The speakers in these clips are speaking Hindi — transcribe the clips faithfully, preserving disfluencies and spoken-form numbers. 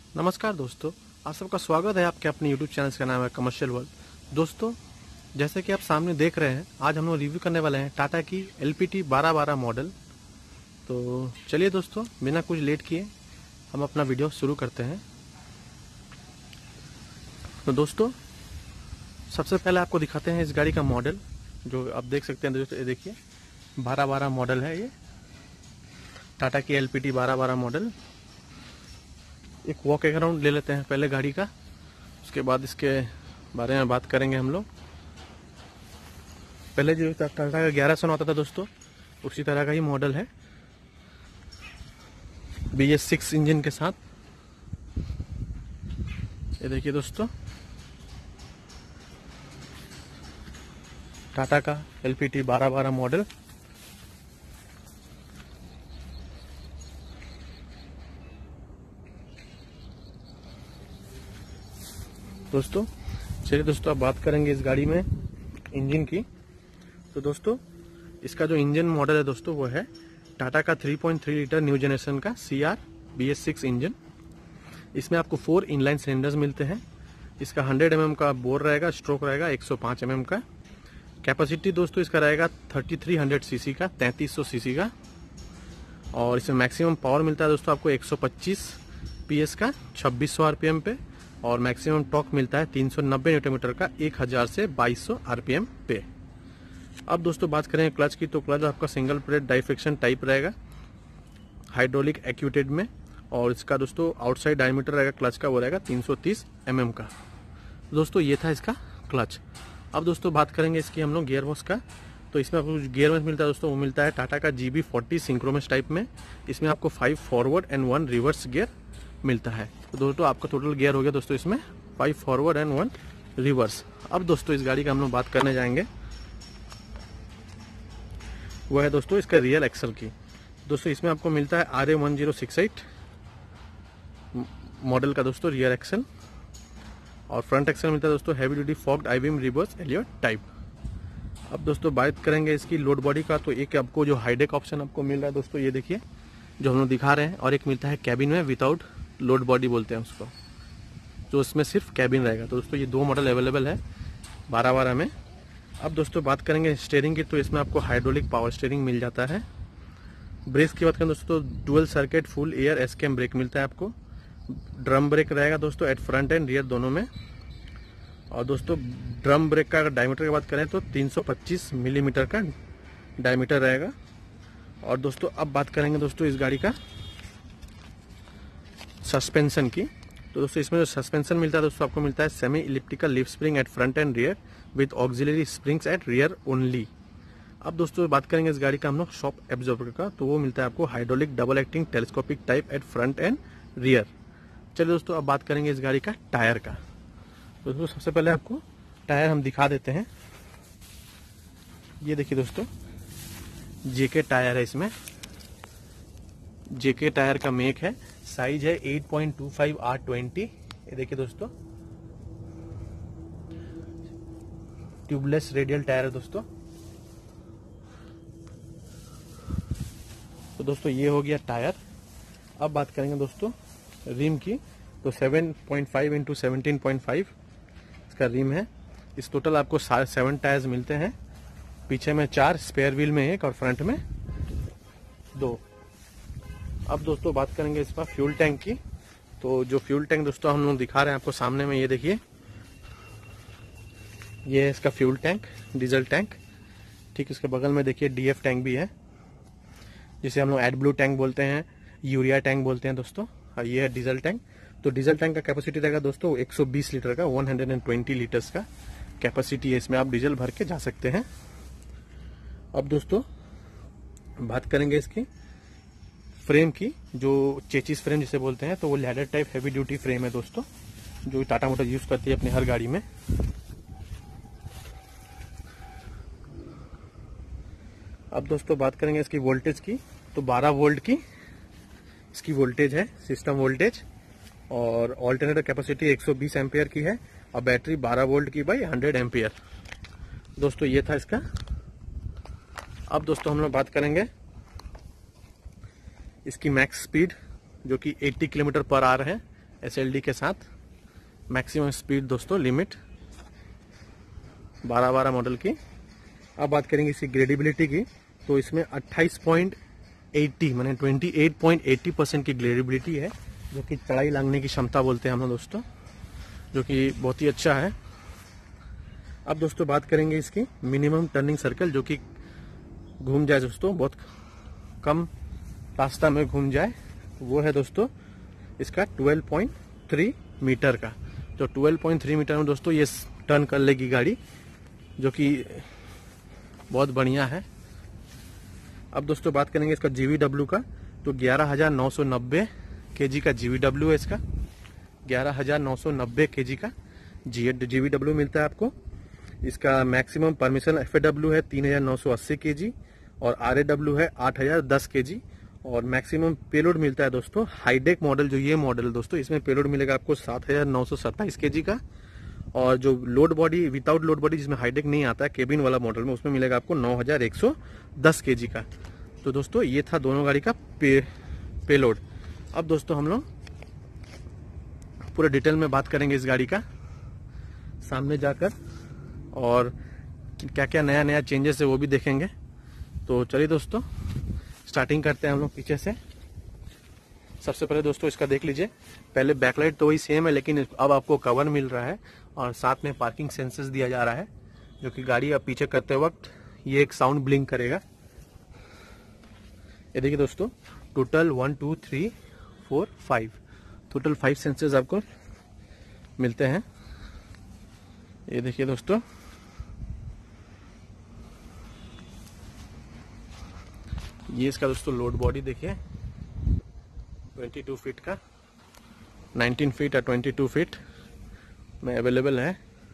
नमस्कार दोस्तों, आप सबका स्वागत है आपके अपने यूट्यूब चैनल का नाम है कमर्शियल वर्ल्ड। दोस्तों, जैसे कि आप सामने देख रहे हैं, आज हम लोग रिव्यू करने वाले हैं टाटा की एल पी टी बारह बारह मॉडल। तो चलिए दोस्तों, बिना कुछ लेट किए हम अपना वीडियो शुरू करते हैं। तो दोस्तों, सबसे पहले आपको दिखाते हैं इस गाड़ी का मॉडल, जो आप देख सकते हैं दोस्तों। ये देखिए, बारह बारह मॉडल है ये टाटा की एल पी टी बारह बारह मॉडल। एक वॉक अराउंड ले लेते हैं पहले गाड़ी का, उसके बाद इसके बारे में बात करेंगे हम लोग। पहले जो टाटा का ग्यारह सौ आता था दोस्तों, उसी तरह का ही मॉडल है, बी एस सिक्स इंजन के साथ। ये देखिए दोस्तों, टाटा का एल पी टी बारह बारह मॉडल। दोस्तों चलिए दोस्तों, अब बात करेंगे इस गाड़ी में इंजन की। तो दोस्तों, इसका जो इंजन मॉडल है दोस्तों, वो है टाटा का three point three litre new generation का C R B S six engine. इसमें आपको फोर इनलाइन सिलेंडर्स मिलते हैं। इसका हंड्रेड एम एम का बोर रहेगा, स्ट्रोक रहेगा एक सौ पाँच एम एम का। कैपेसिटी दोस्तों इसका रहेगा thirty three hundred C C का, तैंतीस सौ सी सी का। और इसमें मैक्सिमम पावर मिलता है दोस्तों आपको एक सौ पच्चीस पी एस का, छब्बीस सौ आर पी एम पे। और मैक्सिमम टॉर्क मिलता है तीन सौ नब्बे न्यूटन मीटर का, एक हज़ार से बाईस सौ आर पी एम पे। अब दोस्तों बात करें क्लच की, तो क्लच आपका सिंगल प्लेट डाइफ्रिक्शन टाइप रहेगा, हाइड्रोलिक एक्यूटेड में। और इसका दोस्तों आउटसाइड डायमीटर रहेगा क्लच का, वो रहेगा तीन सौ तीस एम एम का। दोस्तों ये था इसका क्लच। अब दोस्तों बात करेंगे इसकी हम लोग गियर बॉक्स का। तो इसमें आपको गियर में मिलता है दोस्तों, वो मिलता है टाटा का G B forty synchromesh type में। इसमें आपको five forward and one reverse gear मिलता है। तो दोस्तों आपका टोटल गियर हो गया दोस्तों इसमें five forward and one reverse. अब दोस्तों इस गाड़ी का हम लोग बात करने जाएंगे, वो है दोस्तों इसका रियर एक्सल की। दोस्तों इसमें आपको मिलता है R A one zero six eight model का दोस्तों रियर एक्सल। और फ्रंट एक्सल मिलता है दोस्तों heavy duty forged I beam reverse Elliot type. अब दोस्तों बात करेंगे इसकी लोड बॉडी का। तो एक आपको जो हाईडेक ऑप्शन आपको मिल रहा है दोस्तों, ये देखिए जो हम लोग दिखा रहे हैं। और एक मिलता है कैबिन में विदाउट लोड बॉडी बोलते हैं उसको, जो इसमें सिर्फ कैबिन रहेगा। तो दोस्तों ये दो मॉडल अवेलेबल है बारह बारह में। अब दोस्तों बात करेंगे स्टीयरिंग की, तो इसमें आपको हाइड्रोलिक पावर स्टीयरिंग मिल जाता है। ब्रेक की बात करें दोस्तों, तो dual circuit full air S cam brake मिलता है आपको। ड्रम ब्रेक रहेगा दोस्तों एट फ्रंट एंड रियर दोनों में। और दोस्तों ड्रम ब्रेक का अगर डायमीटर की बात करें तो तीन सौ पच्चीस मिलीमीटर का डायमीटर रहेगा। और दोस्तों अब बात करेंगे दोस्तों इस गाड़ी का सस्पेंशन की। तो दोस्तों इसमें जो सस्पेंशन मिलता है दोस्तों, आपको मिलता है semi elliptical leaf spring at front and rear with auxiliary springs at rear only. अब दोस्तों बात करेंगे इस गाड़ी का हम लोग शॉक एब्जॉर्बर का। तो वो मिलता है आपको hydraulic double acting telescopic type at front and rear. चलिए दोस्तों अब बात करेंगे इस गाड़ी का टायर का। तो दोस्तों सबसे पहले आपको टायर हम दिखा देते हैं। ये देखिए दोस्तों, जेके टायर है इसमें, जेके टायर का मेक है। साइज है eight point two five R twenty. ये देखिए दोस्तों, ट्यूबलेस रेडियल टायर है दोस्तों। तो दोस्तों ये हो गया टायर। अब बात करेंगे दोस्तों रिम की। तो seven point five into seventeen point five इसका रिम है। इस टोटल आपको सेवन टायर्स मिलते हैं, पीछे में चार, स्पेयर व्हील में एक और फ्रंट में दो। अब दोस्तों बात करेंगे इसका फ्यूल टैंक की। तो जो फ्यूल टैंक दोस्तों हम लोग दिखा रहे हैं आपको सामने में, ये देखिए, ये है इसका फ्यूल टैंक, डीजल टैंक। ठीक इसके बगल में देखिए डीएफ टैंक भी है, जिसे हम लोग एड ब्लू टैंक बोलते हैं, यूरिया टैंक बोलते हैं दोस्तों। और ये है डीजल टैंक। तो डीजल टैंक का कैपेसिटी रहेगा दोस्तों एक सौ बीस लीटर का, वन हंड्रेड ट्वेंटी लीटर्स का कैपेसिटी है। इसमें आप डीजल भर के जा सकते हैं। अब दोस्तों बात करेंगे इसकी फ्रेम की, जो चेचिस फ्रेम जिसे बोलते हैं। तो वो ladder type heavy duty frame है दोस्तों, जो टाटा मोटर यूज करती है अपनी हर गाड़ी में। अब दोस्तों बात करेंगे इसकी वोल्टेज की। तो बारह वोल्ट की इसकी वोल्टेज है, सिस्टम वोल्टेज। और ऑल्टरनेटर कैपेसिटी एक सौ बीस एम्पियर की है। और बैटरी बारह वोल्ट की बाई हंड्रेड एम्पियर। दोस्तों ये था इसका। अब दोस्तों हम लोग बात करेंगे इसकी मैक्स स्पीड, जो कि अस्सी किलोमीटर पर आवर है। एस एल डी के साथ। मैक्सिमम स्पीड दोस्तों लिमिट बारह बारह मॉडल की। अब बात करेंगे इसकी ग्रेडेबिलिटी की, तो इसमें अट्ठाईस पॉइंट अस्सी माने अट्ठाईस पॉइंट अस्सी परसेंट की ग्रेडेबिलिटी है, जो कि चढ़ाई लांघने की क्षमता बोलते हैं हम लोग दोस्तों, जो कि बहुत ही अच्छा है। अब दोस्तों बात करेंगे इसकी मिनिमम टर्निंग सर्कल, जो कि घूम जाए दोस्तों, बहुत कम रास्ता में घूम जाए, वो है दोस्तों इसका बारह पॉइंट तीन मीटर का। तो बारह पॉइंट तीन मीटर में दोस्तों ये टर्न कर लेगी गाड़ी, जो कि बहुत बढ़िया है। अब दोस्तों बात करेंगे इसका जीवीडब्ल्यू का, तो ग्यारह हजार नौ सौ नब्बे केजी का जीवीडब्ल्यू है इसका। ग्यारह हजार नौ सौ नब्बे केजी का जीवीडब्ल्यू मिलता है आपको। इसका मैक्सिमम परमिशन एफएडब्ल्यू है तीन हजार नौ सौ अस्सी केजी और आरएडब्ल्यू है आठ हजार दस केजी। और मैक्सिमम पेलोड मिलता है दोस्तों, हाईडेक मॉडल जो ये मॉडल है दोस्तों, इसमें पेलोड मिलेगा आपको सात हजार नौ सौ सत्ताईस केजी का। और जो load body without load body जिसमें हाईडेक नहीं आता है केबिन वाला मॉडल में, उसमें मिलेगा आपको नौ हजार एक सौ दस केजी का। तो दोस्तों ये था दोनों गाड़ी का पे, पेलोड। अब दोस्तों हम लोग पूरे डिटेल में बात करेंगे इस गाड़ी का सामने जाकर, और क्या क्या नया नया चेंजेस है वो भी देखेंगे। तो चलिए दोस्तों स्टार्टिंग करते हैं हम लोग पीछे से। सबसे पहले दोस्तों इसका देख लीजिए, पहले बैकलाइट तो वही सेम है, लेकिन अब आपको कवर मिल रहा है और साथ में पार्किंग सेंसर्स दिया जा रहा है, जो कि गाड़ी आप पीछे करते वक्त ये एक साउंड ब्लिंक करेगा। ये देखिए दोस्तों, total one two three four five total five sensors आपको मिलते हैं। ये देखिए दोस्तों, ये इसका दोस्तों लोड बॉडी देखिए बाईस फीट का, उन्नीस फीट या बाईस फीट में अवेलेबल है।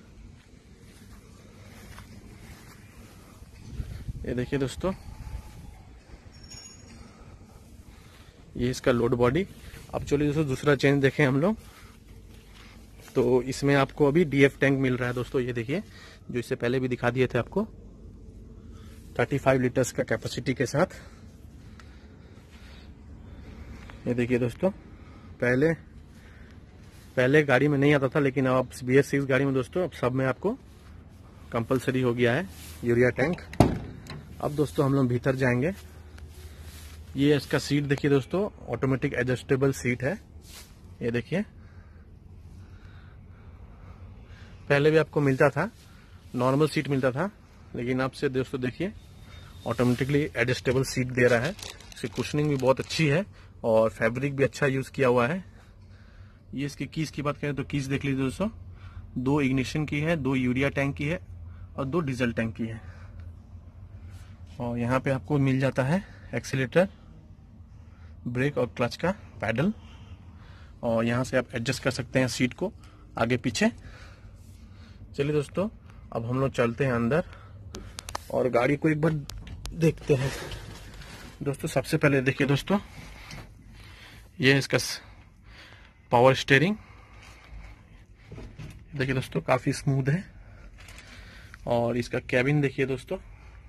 ये देखिए दोस्तों, ये इसका लोड बॉडी। अब चलिए दोस्तों दूसरा चेंज देखें हम लोग, तो इसमें आपको अभी डीएफ टैंक मिल रहा है दोस्तों। ये देखिए, जो इससे पहले भी दिखा दिए थे आपको, पैंतीस लीटर्स का कैपेसिटी के साथ। ये देखिए दोस्तों, पहले पहले गाड़ी में नहीं आता था, लेकिन अब बी एस सिक्स गाड़ी में दोस्तों अब सब में आपको कंपलसरी हो गया है यूरिया टैंक। अब दोस्तों हम लोग भीतर जाएंगे। ये इसका सीट देखिए दोस्तों, ऑटोमेटिक एडजस्टेबल सीट है। ये देखिए, पहले भी आपको मिलता था नॉर्मल सीट मिलता था, लेकिन अब से दोस्तों देखिए ऑटोमेटिकली एडजस्टेबल सीट दे रहा है। इसकी कुशनिंग भी बहुत अच्छी है और फैब्रिक भी अच्छा यूज किया हुआ है। ये इसकी कीज की बात करें तो कीज देख लीजिए दोस्तों, दो इग्निशन की है, दो यूरिया टैंक की है और दो डीजल टैंक की है। और यहाँ पे आपको मिल जाता है एक्सीलेटर, ब्रेक और क्लच का पैडल, और यहाँ से आप एडजस्ट कर सकते हैं सीट को आगे पीछे। चलिए दोस्तों अब हम लोग चलते हैं अंदर और गाड़ी को एक बार देखते हैं। दोस्तों सबसे पहले देखिए दोस्तों, ये है इसका पावर स्टीयरिंग। देखिए दोस्तों काफी स्मूथ है। और इसका कैबिन देखिए दोस्तों,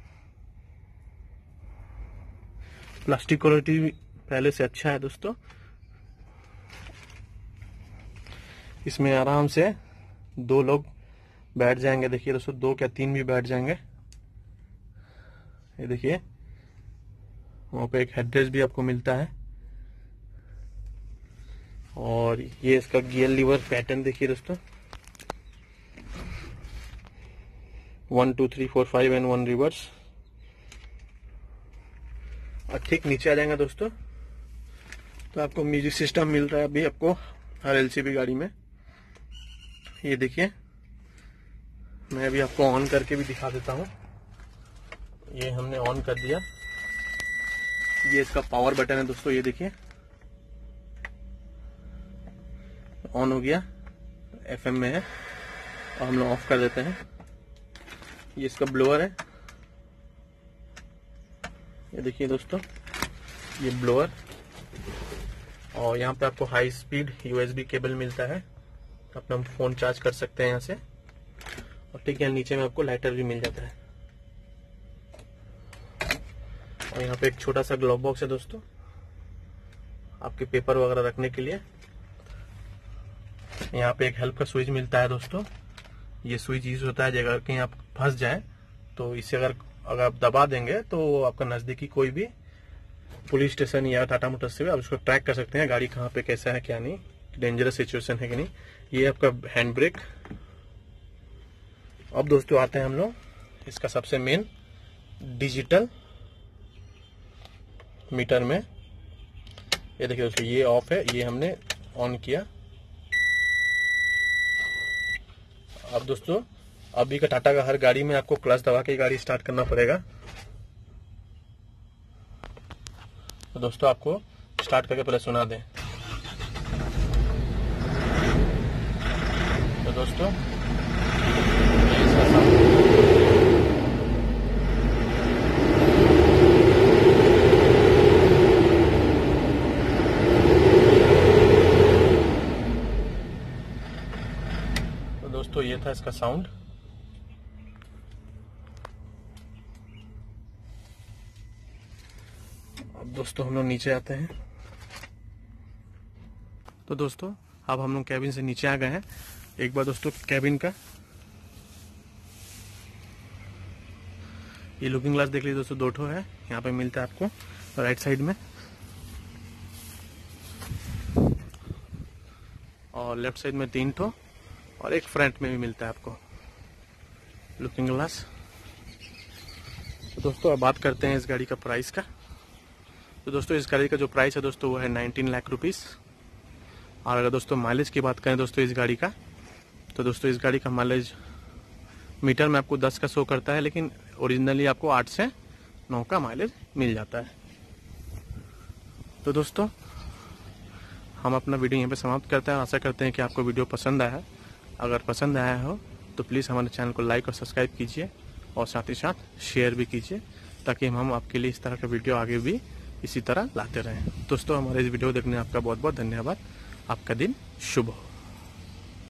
प्लास्टिक क्वालिटी पहले से अच्छा है दोस्तों। इसमें आराम से दो लोग बैठ जाएंगे। देखिए दोस्तों, दो क्या तीन भी बैठ जाएंगे। ये देखिए, वहां पे एक हेडरेस्ट भी आपको मिलता है। और ये इसका गियर लीवर पैटर्न देखिए दोस्तों, one two three four five and one reverse. और ठीक नीचे आ जाएंगे दोस्तों, तो आपको म्यूजिक सिस्टम मिल रहा है अभी आपको हर एलसीबी गाड़ी में। ये देखिए, मैं अभी आपको ऑन करके भी दिखा देता हूँ। ये हमने ऑन कर दिया। ये इसका पावर बटन है दोस्तों, ये देखिए ऑन हो गया, एफएम में है। और हम लोग ऑफ कर देते हैं। ये इसका ब्लोअर है, ये देखिए दोस्तों, ये ब्लोअर। और यहाँ पे आपको हाई स्पीड यूएसबी केबल मिलता है, अपना फोन चार्ज कर सकते हैं यहाँ से। और ठीक है, नीचे में आपको लाइटर भी मिल जाता है। और यहाँ पे एक छोटा सा ग्लोव बॉक्स है दोस्तों, आपके पेपर वगैरह रखने के लिए। यहाँ पे एक हेल्प का स्विच मिलता है दोस्तों। ये स्विच यूज होता है अगर कहीं आप फंस जाए तो इसे अगर अगर आप दबा देंगे तो आपका नजदीकी कोई भी पुलिस स्टेशन या टाटा मोटर्स से आप उसको ट्रैक कर सकते हैं गाड़ी कहाँ पे कैसा है क्या नहीं, डेंजरस सिचुएशन है कि नहीं। ये आपका हैंड ब्रेक। अब दोस्तों आते हैं हम लोग इसका सबसे मेन डिजिटल मीटर में। ये देखिए दोस्तों, ये ऑफ है, ये हमने ऑन किया। अब दोस्तों अभी का टाटा का हर गाड़ी में आपको क्लच दबा के गाड़ी स्टार्ट करना पड़ेगा। तो दोस्तों आपको स्टार्ट करके पहले सुना दें। तो दोस्तों ये इसका साउंड। तो दोस्तों ये था इसका साउंड। अब दोस्तों हम लोग नीचे आते हैं। तो दोस्तों अब हम लोग कैबिन से नीचे आ गए हैं। एक बार दोस्तों कैबिन का ये लुकिंग ग्लास देख लीजिए दोस्तों, दो ठो है यहाँ पे मिलता है आपको राइट साइड में, और लेफ्ट साइड में तीन ठो, और एक फ्रंट में भी मिलता है आपको लुकिंग ग्लास। तो दोस्तों अब बात करते हैं इस गाड़ी का प्राइस का। तो दोस्तों इस गाड़ी का जो प्राइस है दोस्तों वो है नाइनटीन लाख रुपीस। और अगर दोस्तों माइलेज की बात करें दोस्तों इस गाड़ी का, तो दोस्तों इस गाड़ी का माइलेज मीटर में आपको दस का शो करता है, लेकिन ओरिजिनली आपको आठ से नौ का माइलेज मिल जाता है। तो दोस्तों हम अपना वीडियो यहीं पे समाप्त करते हैं और आशा करते हैं कि आपको वीडियो पसंद आया है। अगर पसंद आया हो तो प्लीज़ हमारे चैनल को लाइक और सब्सक्राइब कीजिए, और साथ ही साथ शेयर भी कीजिए, ताकि हम आपके लिए इस तरह का वीडियो आगे भी इसी तरह लाते रहें। दोस्तों हमारे इस वीडियो देखने आपका बहुत बहुत धन्यवाद। आपका दिन शुभ हो।